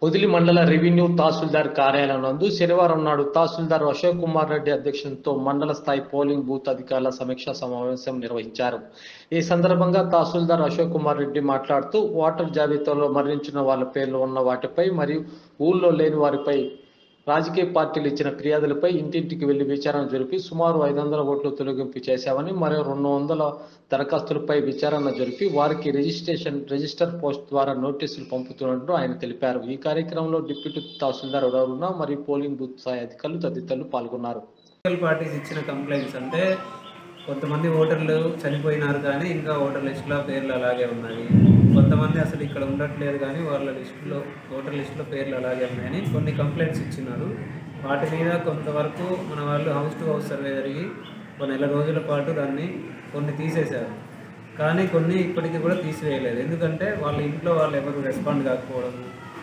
పొదిలి మండల రెవెన్యూ తహసీల్దార్ కార్యాలయం నందు శనివారం నాడు తహసీల్దార్ అశోక్ కుమార్ రెడ్డి అధ్యక్షతతో మండల స్థాయి పోలింగ్ బూత్ అధికారుల సమీక్షా సమావేశం నిర్వహించారు. ఈ సందర్భంగా తహసీల్దార్ అశోక్ కుమార్ రెడ్డి మాట్లాడుతూ ఓటర్ జాబితాలో మరణించిన వాళ్ళ పేర్లు ఉన్న వాటిపై మరియు ఊళ్ళో లేని వారిపై రాజకీయ పార్టీలు ఇచ్చిన ఫిర్యాదులపై ఇంటింటికి వెళ్లి విచారణ జరిపి సుమారు 500 ఓట్లు తొలగింపు చేశామని, మరో 200 దరఖాస్తులపై విచారణ జరిపి వారికి రిజిస్టర్ పోస్ట్ ద్వారా నోటీసులు పంపుతున్నట్టు ఆయన తెలిపారు. ఈ కార్యక్రమంలో డిప్యూటీ తహసీల్దార్ అరుణ మరియు పోలింగ్ బూత్ స్థాయి అధికారులు తదితరులు పాల్గొన్నారు. పార్టీస్ ఇచ్చిన కంప్లైంట్స్ అంటే కొంతమంది ఓటర్లు చనిపోయినారు కానీ ఇంకా ఓటర్ లిస్టులో పేర్లు అలాగే ఉన్నాయి, కొంతమంది అసలు ఇక్కడ ఉండట్లేదు కానీ వాళ్ళ లిస్టులో ఓటర్ లిస్టులో పేర్లు అలాగే ఉన్నాయని కొన్ని కంప్లైంట్స్ ఇచ్చినారు. వాటి మీద కొంతవరకు మన వాళ్ళు హౌస్ టు హౌస్ సర్వే జరిగి ఒక నెల రోజుల పాటు దాన్ని కొన్ని తీసేశారు. కానీ కొన్ని ఇప్పటికీ కూడా తీసివేయలేదు. ఎందుకంటే వాళ్ళ ఇంట్లో వాళ్ళు ఎవరు రెస్పాండ్ కాకపోవడము,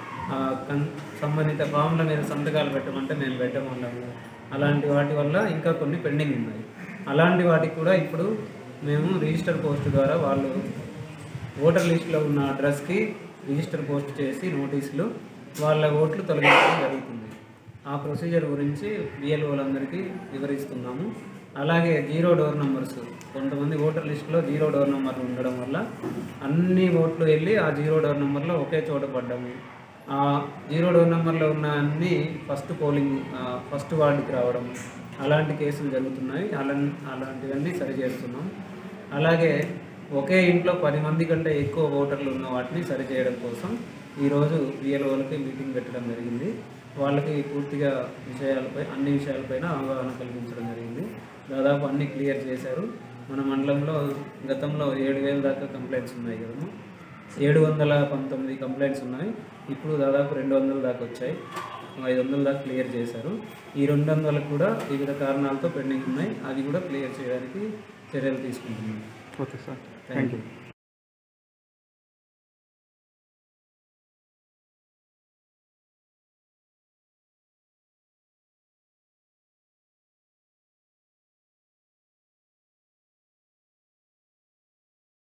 సంబంధిత ఫామ్ల మీద సంతకాలు పెట్టమంటే మేము పెట్టమన్నాము, అలాంటి వాటి వల్ల ఇంకా కొన్ని పెండింగ్ ఉన్నాయి. అలాంటి వాటికి కూడా ఇప్పుడు మేము రిజిస్టర్ పోస్ట్ ద్వారా వాళ్ళు ఓటర్ లిస్టులో ఉన్న అడ్రస్కి రిజిస్టర్ పోస్ట్ చేసి నోటీసులు వాళ్ళ ఓట్లు తొలగించడం జరుగుతుంది. ఆ ప్రొసీజర్ గురించి బిఎల్ఓలందరికీ వివరిస్తున్నాము. అలాగే 0 డోర్ నంబర్స్, కొంతమంది ఓటర్ లిస్టులో 0 డోర్ నెంబర్లు ఉండడం వల్ల అన్ని ఓట్లు వెళ్ళి ఆ 0 డోర్ నెంబర్లో ఒకే చోట పడ్డాము. ఆ 0 డోర్ నెంబర్లో ఉన్న అన్ని ఫస్ట్ వార్డుకి రావడం, అలాంటి కేసులు జరుగుతున్నాయి. అలాంటివన్నీ సరిచేస్తున్నాం. అలాగే ఒకే ఇంట్లో 10 మంది కంటే ఎక్కువ ఓటర్లు ఉన్న వాటిని సరిచేయడం కోసం ఈరోజు బిఎల్ఓలకి మీటింగ్ పెట్టడం జరిగింది. వాళ్ళకి పూర్తిగా అన్ని విషయాలపైన అవగాహన కల్పించడం జరిగింది. దాదాపు అన్ని క్లియర్ చేశారు. మన మండలంలో గతంలో 7,000 దాకా కంప్లైంట్స్ ఉన్నాయి కదా, 719 కంప్లైంట్స్ ఉన్నాయి. ఇప్పుడు దాదాపు 200 దాకా వచ్చాయి. 500 దాకా క్లియర్ చేశారు. ఈ 200 కూడా వివిధ కారణాలతో పెండింగ్ ఉన్నాయి. అది కూడా క్లియర్ చేయడానికి చర్యలు తీసుకుంటున్నాం. Okay sir, thank you.